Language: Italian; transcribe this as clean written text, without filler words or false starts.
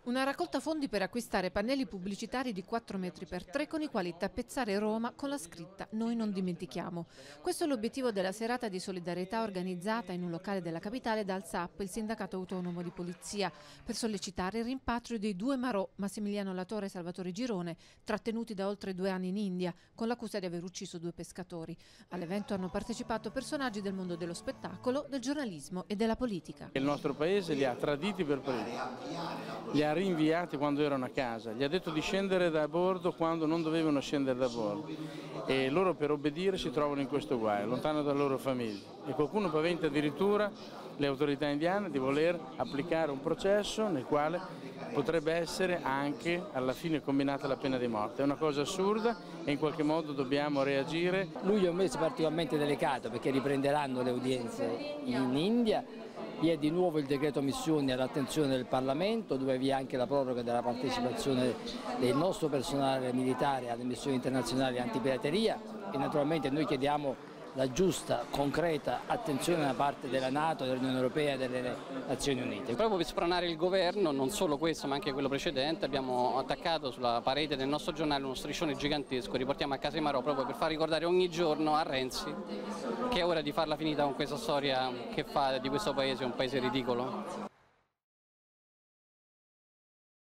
Una raccolta fondi per acquistare pannelli pubblicitari di 4 metri per 3 con i quali tappezzare Roma con la scritta "Noi non dimentichiamo". Questo è l'obiettivo della serata di solidarietà organizzata in un locale della capitale dal SAP, il sindacato autonomo di polizia, per sollecitare il rimpatrio dei due marò, Massimiliano Latore e Salvatore Girone, trattenuti da oltre 2 anni in India con l'accusa di aver ucciso 2 pescatori. All'evento hanno partecipato personaggi del mondo dello spettacolo, del giornalismo e della politica. Il nostro paese li ha traditi per primi, li ha rinviati quando erano a casa, gli ha detto di scendere da bordo quando non dovevano scendere da bordo e loro per obbedire si trovano in questo guaio, lontano dalle loro famiglie, e qualcuno paventa addirittura le autorità indiane di voler applicare un processo nel quale potrebbe essere anche alla fine combinata la pena di morte. È una cosa assurda e in qualche modo dobbiamo reagire. Luglio è un mese particolarmente delicato perché riprenderanno le udienze in India. Vi è di nuovo il decreto missioni all'attenzione del Parlamento, dove vi è anche la proroga della partecipazione del nostro personale militare alle missioni internazionali antipirateria e naturalmente noi chiediamo la giusta, concreta attenzione da parte della NATO, dell'Unione Europea e delle Nazioni Unite. Proprio per spronare il governo, non solo questo ma anche quello precedente, abbiamo attaccato sulla parete del nostro giornale uno striscione gigantesco, riportiamo a casa i marò proprio per far ricordare ogni giorno a Renzi che è ora di farla finita con questa storia che fa di questo paese un paese ridicolo.